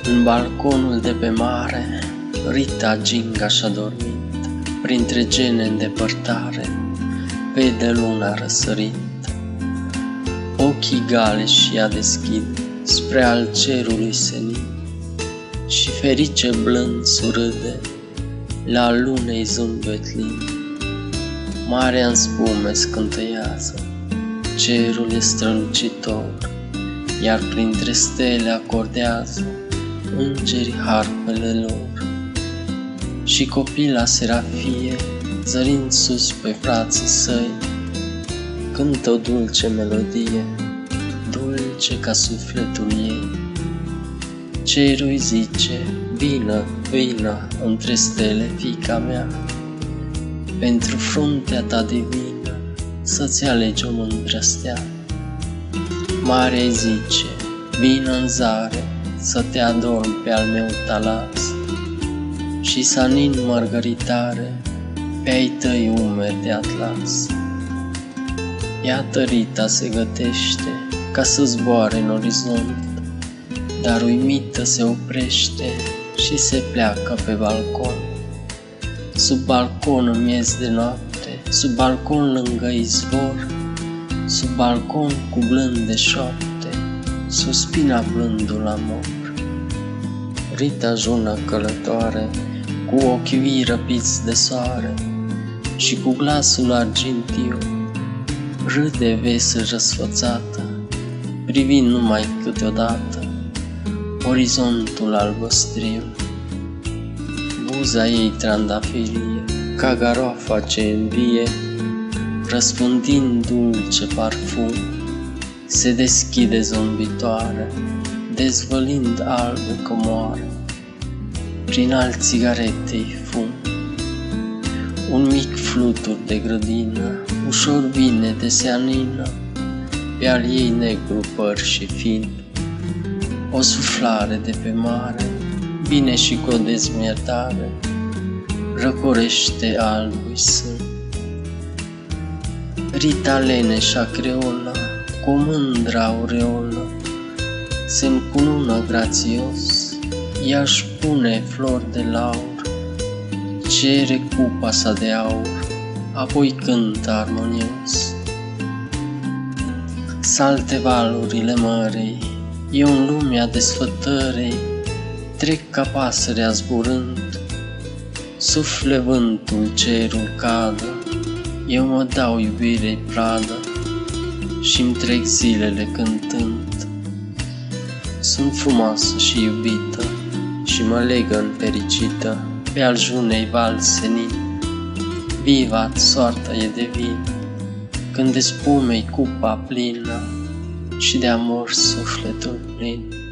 În balconul de pe mare, Rita Ginga și-a dormit, printre gene în depărtare, vede luna răsărit. Ochii galeși ea deschid spre al cerului senin, și ferice blând surâde la lunei zâmbet lin. Marea în spume scântăiază, cerul e strălucitor, iar printre stele acordează îngerii harpele lor. Și copila Serafie, zărind sus pe frații săi, cântă o dulce melodie, dulce ca sufletul ei. Cerul îi zice: vină, vină între stele, fiica mea, pentru fruntea ta divină să-ți alegi o mândră stea. Marea îi zice: vină în zare să te adorm pe al meu talas, și să anin mărgăritare pe ai tăi umeri de atlas. Iată Rita se gătește ca să zboare în orizont, dar uimită se oprește și se pleacă pe balcon. Sub balcon în miez de noapte, sub balcon lângă izvor, sub balcon cu blânde șoapte, suspina blândul amor. Rita jună călătoare, cu ochii vii răpiți de soare, și cu glasul argintiu râde vesel răsfățată, privind numai câteodată orizontul albăstriu. Buza ei trandafirie, ca garoafa ce învie, răspândind dulce parfum, se deschide zombitoare, dezvălind albe comoare, prin al țigaretei fum. Un mic flutur de grădină ușor vine de seanină pe al ei negru păr și fin. O suflare de pe mare vine și cu o dezmietare răcorește albul sân. Rita leneșa creolă, cu o mândră aureolă, se încunună grațios, ea-și pune flori de laur, cere cupa sa de aur, apoi cântă armonios. Salte valurile mărei, eu în lumea desfătărei trec ca pasărea zburând, sufle vântul, cerul cadă, eu mă dau iubirei pradă și-mi trec zilele cântând. Sunt frumoasă și iubită și mă legă în fericită pe al junei val senin. Vivat, soarta e de vin, când de spumei cupa plină și de amor sufletul plin.